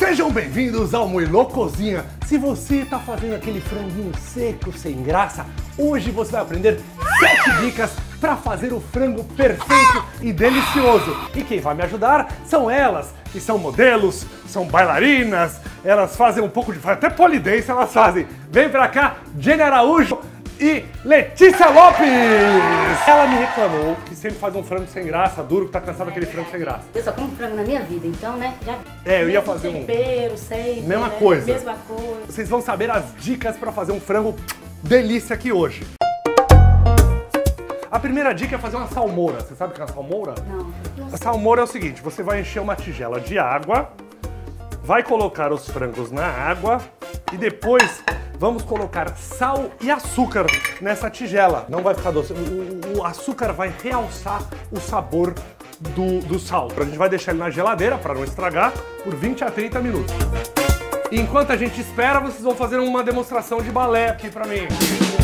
Sejam bem-vindos ao Moilô Cozinha. Se você está fazendo aquele franguinho seco, sem graça, hoje você vai aprender 7 dicas para fazer o frango perfeito e delicioso. E quem vai me ajudar são elas, que são modelos, são bailarinas, elas fazem um pouco de... até polidense elas fazem. Vem pra cá, Jenny Araújo e Letícia Lopes! Ela me reclamou que sempre faz um frango sem graça, duro, que tá cansado daquele frango sem graça. Eu só como frango na minha vida, então, né? Já... eu ia fazer tempero, sempre, mesma né? coisa. Mesma coisa. Vocês vão saber as dicas para fazer um frango delícia aqui hoje. A primeira dica é fazer uma salmoura. Você sabe o que é uma salmoura? Não. A salmoura é o seguinte, você vai encher uma tigela de água, vai colocar os frangos na água e depois vamos colocar sal e açúcar nessa tigela. Não vai ficar doce. O açúcar vai realçar o sabor do sal. A gente vai deixar ele na geladeira para não estragar por 20 a 30 minutos. Enquanto a gente espera, vocês vão fazer uma demonstração de balé aqui para mim.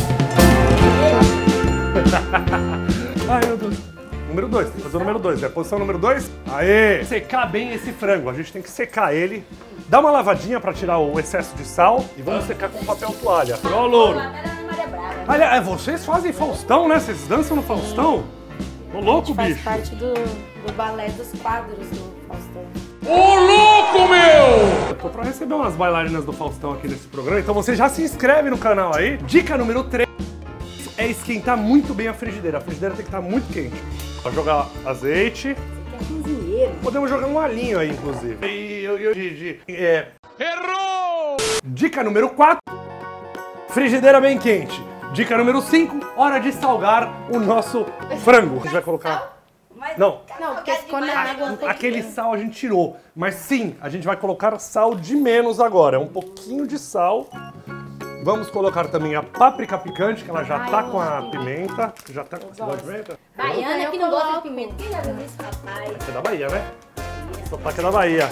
Ai, meu Deus. Número 2, tem que fazer o número 2. É a posição número 2. Aê! Secar bem esse frango. A gente tem que secar ele. Dá uma lavadinha pra tirar o excesso de sal e vamos secar com papel toalha. Ó, louro! Olha, vocês fazem Faustão, né? Vocês dançam no Faustão? Ô, louco, bicho! Faz parte do balé dos quadros do Faustão. Ô, louco, meu! Eu tô pra receber umas bailarinas do Faustão aqui nesse programa, então você já se inscreve no canal aí. Dica número 3 é esquentar muito bem a frigideira. A frigideira tem que estar muito quente. Pra jogar azeite. Podemos jogar um alhinho aí, inclusive. Errou! Dica número 4. Frigideira bem quente. Dica número 5. Hora de salgar o nosso frango. A gente vai colocar... Não, porque ficou na água. aquele sal a gente tirou. Mas sim, a gente vai colocar sal de menos agora. Um pouquinho de sal. Vamos colocar também a páprica picante, que ela já tá com a pimenta. Já tá com a pimenta? Baiana que não gosta de pimenta. Quem já viu isso, rapaz? É da Bahia, né? Sotaque é da Bahia.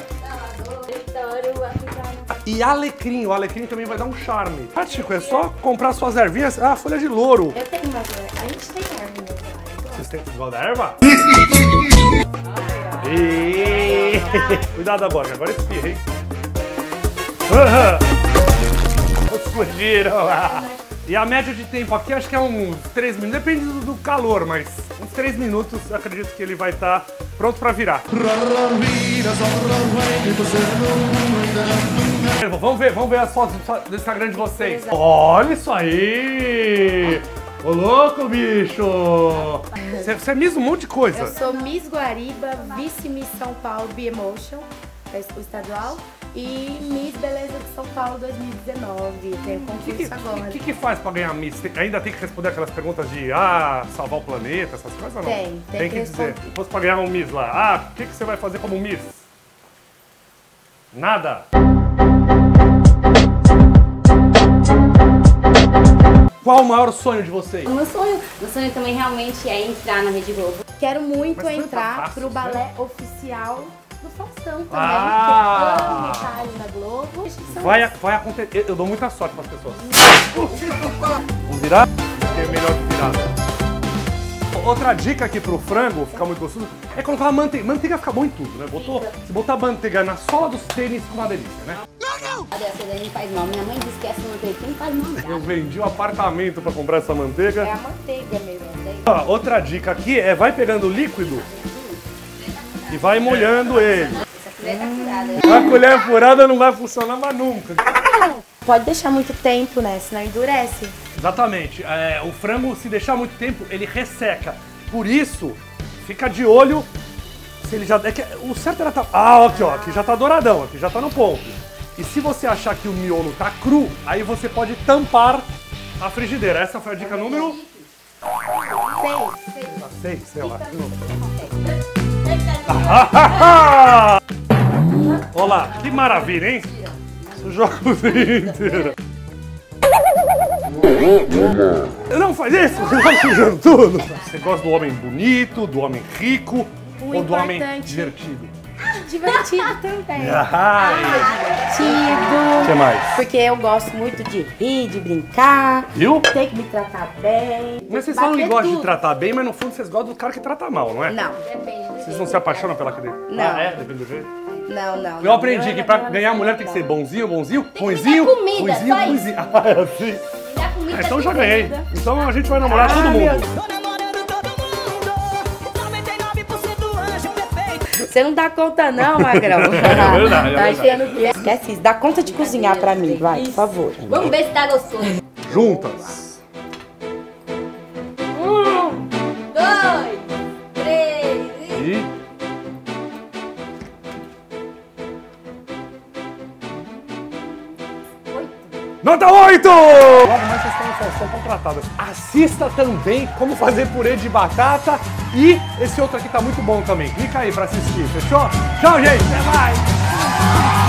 E alecrim, o alecrim também vai dar um charme. Ah, Chico, é só comprar suas ervinhas. Ah, folha de louro. Eu tenho mais, a gente tem erva. Vocês têm igual da erva? Cuidado da boca, agora espirra, hein? Explodiram! E a média de tempo aqui acho que é uns 3 minutos, depende do calor, mas uns 3 minutos eu acredito que ele vai estar pronto para virar. Vamos ver as fotos do Instagram de vocês. Olha isso aí! Ô louco, bicho! Você é Miss um monte de coisa. Eu sou Miss Guariba, Vice-Miss São Paulo Be-Emotion, o estadual. E Miss Beleza de São Paulo 2019, tem um concurso agora. O que faz pra ganhar Miss? Ainda tem que responder aquelas perguntas de salvar o planeta, essas coisas ou não? Tem que dizer. Se fosse pra ganhar um Miss lá, o que você vai fazer como Miss? Nada? Qual o maior sonho de vocês? O meu sonho também realmente é entrar na Rede Globo. Quero muito entrar pro balé oficial do Faustão também, que eu amo estar ali na Globo. Vai acontecer. Eu dou muita sorte para as pessoas. Vamos virar? É melhor que virar. Outra dica aqui pro frango ficar muito gostoso é colocar manteiga. Manteiga fica bom em tudo, né? Se botar manteiga na sola dos tênis, fica uma delícia, né? Não! Essa daí faz mal. Minha mãe diz que essa manteiga não faz mal. Eu vendi um apartamento para comprar essa manteiga. É a manteiga mesmo. Outra dica aqui é vai pegando o líquido e vai molhando ele. A colher furada não vai funcionar mais nunca. Pode deixar muito tempo, né? Senão endurece. Exatamente. O frango, se deixar muito tempo, ele resseca. Por isso, fica de olho se ele já... o certo era... aqui, ó. Aqui já tá douradão. Aqui já tá no ponto. E se você achar que o miolo tá cru, aí você pode tampar a frigideira. Essa foi a dica número... 6, sei lá. Olha lá, que maravilha, hein? Joga o dia inteiro. Não faz isso, vai sujando tudo. Você gosta do homem bonito, do homem rico ou do homem divertido? Divertido também. Divertido. O que mais? Porque eu gosto muito de rir, de brincar. Viu? Tem que me tratar bem. Mas vocês falam que gostam de tratar bem, mas no fundo vocês gostam do cara que trata mal, não é? Não. Vocês não se apaixonam pela cadeira? Não. Depende do jeito? Não. Eu aprendi que pra ganhar mulher tem que ser bonzinho, ruinzinho, ruinzinho. Ah, assim. Então já ganhei. Então a gente vai namorar todo mundo. Você não dá conta não, Magrão. É verdade, tá achando que... Esquece isso, dá conta de cozinhar pra mim, vai, por favor. Vamos ver se tá gostoso. Juntas. 1, 2, 3 E... Nota 8! Logo mais vocês estão no Faustão contratadas. Assista também como fazer purê de batata e esse outro aqui tá muito bom também. Clica aí pra assistir, fechou? Tchau, gente! Até mais!